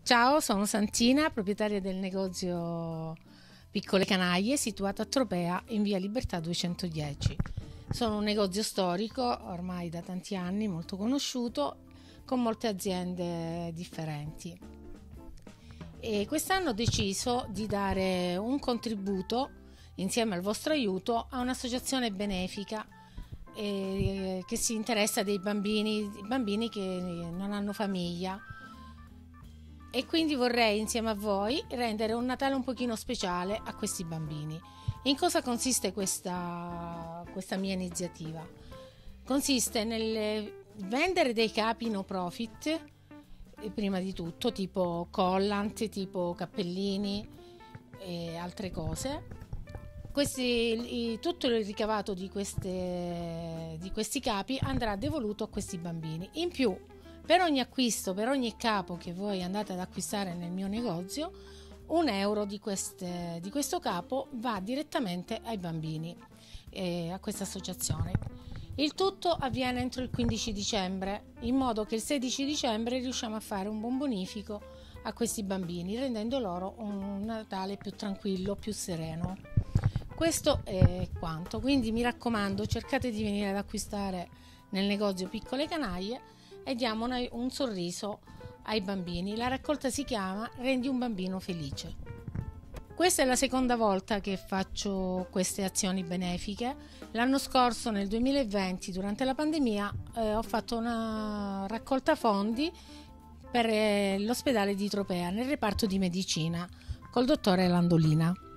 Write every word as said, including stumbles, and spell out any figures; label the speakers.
Speaker 1: Ciao, sono Santina, proprietaria del negozio Piccole Canaglie situato a Tropea in via Libertà duecentodieci. Sono un negozio storico ormai da tanti anni, molto conosciuto, con molte aziende differenti. E quest'anno ho deciso di dare un contributo, insieme al vostro aiuto, a un'associazione benefica eh, che si interessa dei bambini, bambini che non hanno famiglia. E quindi vorrei insieme a voi rendere un Natale un pochino speciale a questi bambini. In cosa consiste questa, questa mia iniziativa? Consiste nel vendere dei capi no profit, eh, prima di tutto, tipo collant, tipo cappellini e altre cose. Questi, tutto il ricavato di, queste, di questi capi andrà devoluto a questi bambini. In più, per ogni acquisto, per ogni capo che voi andate ad acquistare nel mio negozio, un euro di, queste, di questo capo va direttamente ai bambini, eh, a questa associazione. Il tutto avviene entro il quindici dicembre, in modo che il sedici dicembre riusciamo a fare un buon bonifico a questi bambini, rendendo loro un Natale più tranquillo, più sereno. Questo è quanto, quindi mi raccomando, cercate di venire ad acquistare nel negozio Piccole Canaglie e diamo un sorriso ai bambini. La raccolta si chiama Rendi un bambino felice. Questa è la seconda volta che faccio queste azioni benefiche. L'anno scorso, nel duemilaventi, durante la pandemia, eh, ho fatto una raccolta fondi per eh, l'ospedale di Tropea nel reparto di medicina col dottore Landolina.